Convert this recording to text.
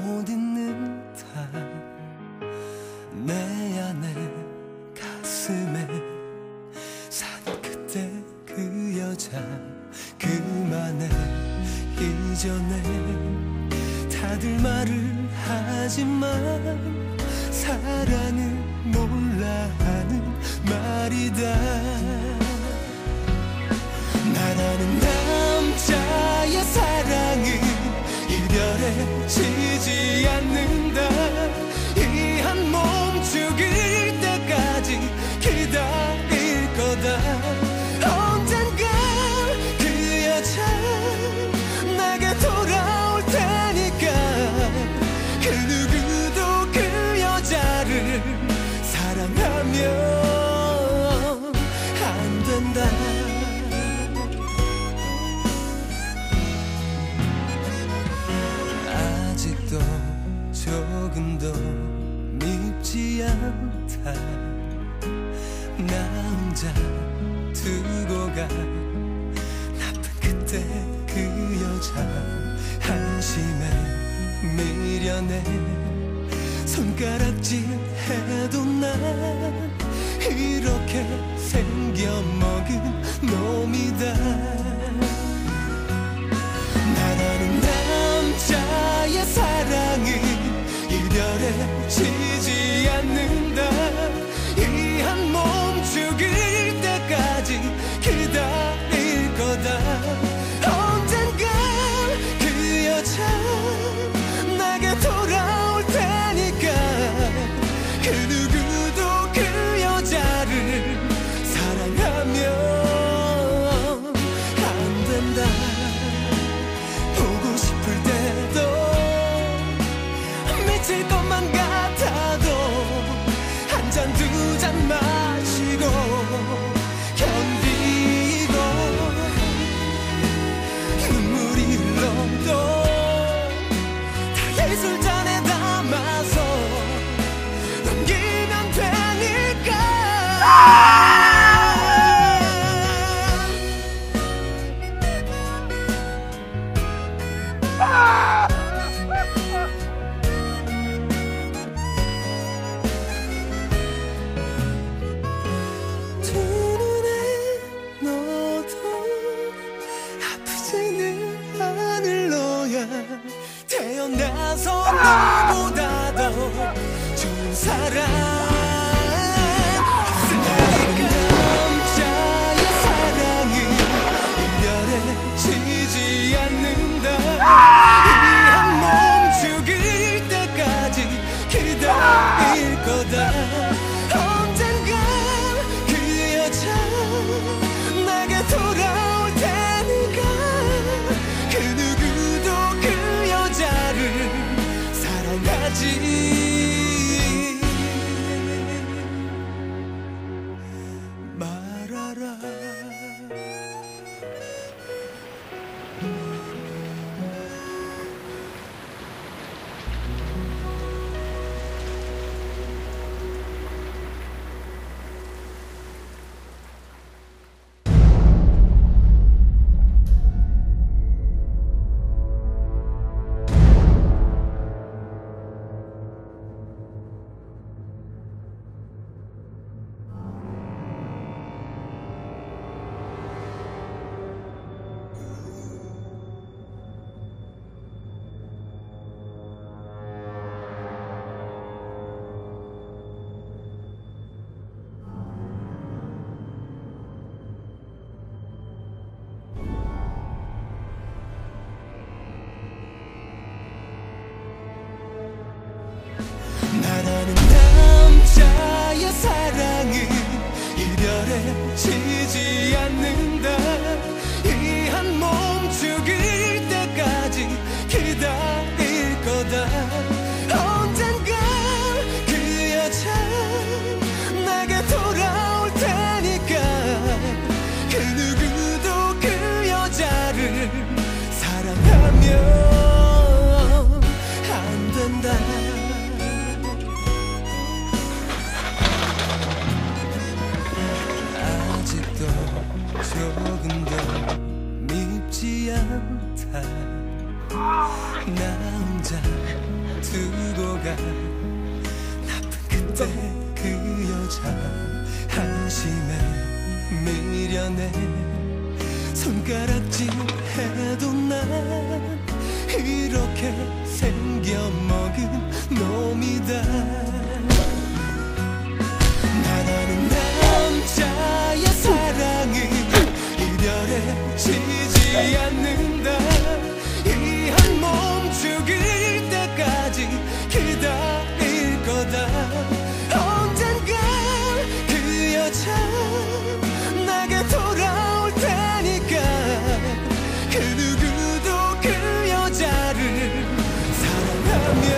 못 잊는 다 내 안에 가슴에 산 그때 그 여자 그만해 이전에 다들 말을 하지만 사랑을 몰라 하는 말이다. 나라는 남자의 사랑은 이별에 지지 않는다. 이 한 몸 죽일 때까지 기다릴 거다. 언젠가 그 여자 내게 돌아올 테니까 그 누구도 그 여자를 사랑하면 안 된다. 아직도 조금도 밉지 않다. 나 혼자 두고 가 나쁜 그때 그 여자 한심해 미련해 손가락질 해도 난 이렇게 생겨먹은 놈이다. 나라는 남자의 사랑은 이별에 지지 않는다. 이 한 몸 죽일 때까지 기다릴 거다. 언젠가 그 여자 내게 돌아올 테니까 그 누구도 그 여자를 사랑하면 안 된다. 보고 싶을 때도 미칠 것만 같아도 한 잔 두 잔 마시고 견디고 눈물이 흘러도 다 예술잔에 담아서 넘기면 되니까. 두 눈에 넣어도 아프지는 않을 너야. 태어나서 너보다 더 좋은 사람 남자의 사랑은 이별에 지지 않는다. 이 한 몸 죽일 때까지 기다릴 거다. 언젠가 그 여자 내게 돌아올 테니까 그 누구도 그 여자를 사랑하지 말아라. 나라는 남자의 사랑은 이별에 지지 않는다. 이 한 몸 죽일 때까지 기다릴 거다. 언젠가 그 여자 내게 돌아올 테니까 그 누구도 그 여자를 사랑하면 안 된다. 조금도 밉지 않다. 나 혼자 가 나쁜 그때 그 여자 한심해 미련해 손가락질 해도 난 이렇게 생겨먹은 놈이다. 나라는 남자의 사랑은 이별에 지지 않는다. 이 한 몸 죽일 때까지 기다릴 거다. 언젠가 그 여자 나게 돌아올 테니까 그 누구도 그 여자를 사랑하면